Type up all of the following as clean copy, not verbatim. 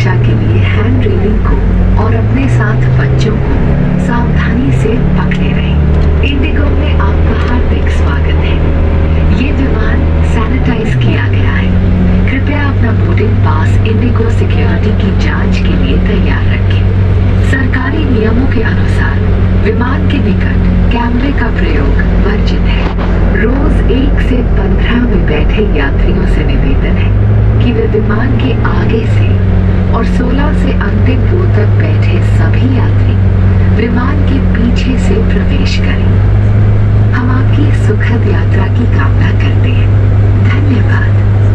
सुरक्षा के लिए हैंड रेलिंग को और अपने साथ बच्चों को सावधानी से पकड़े रहें। इंडिगो में आपका हार्दिक स्वागत है। ये विमान सैनिटाइज किया गया है। कृपया अपना बोर्डिंग पास इंडिगो सिक्योरिटी की जांच के लिए तैयार रखें। सरकारी नियमों के अनुसार विमान के निकट कैमरे का प्रयोग वर्जित है। रोज 1 से 15 में बैठे यात्रियों से निवेदन है कि वे विमान के आगे से और 16 से अंतिम रो तक बैठे सभी यात्री विमान के पीछे से प्रवेश करें। हम आपकी सुखद यात्रा की कामना करते हैं। धन्यवाद।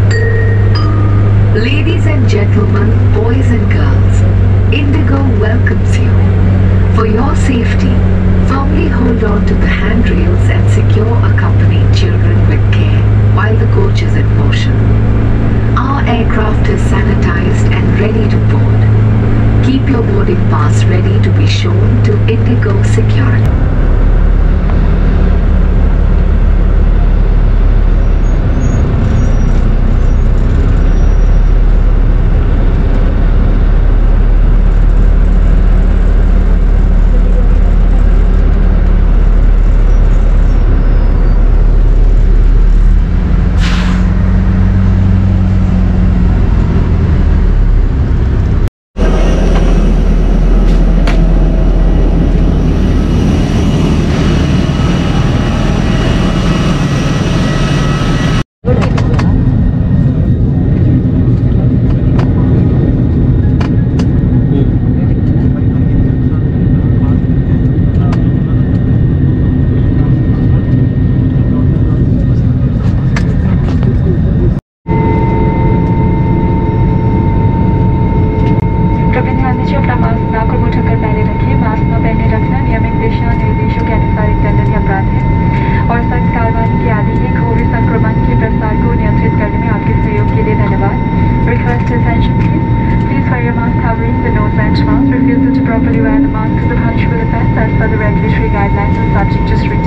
Ladies and gentlemen, boys and girls, Indigo welcomes you. For your safety, firmly hold on to the handrails and secure accompanying children with care while the coach is in motion. Our aircraft is sanitized and ready to board. Keep your boarding pass ready to be shown to Indigo Security. Refusal to properly wear the mask is a punishable offence as per the regulatory guidelines and subject to strict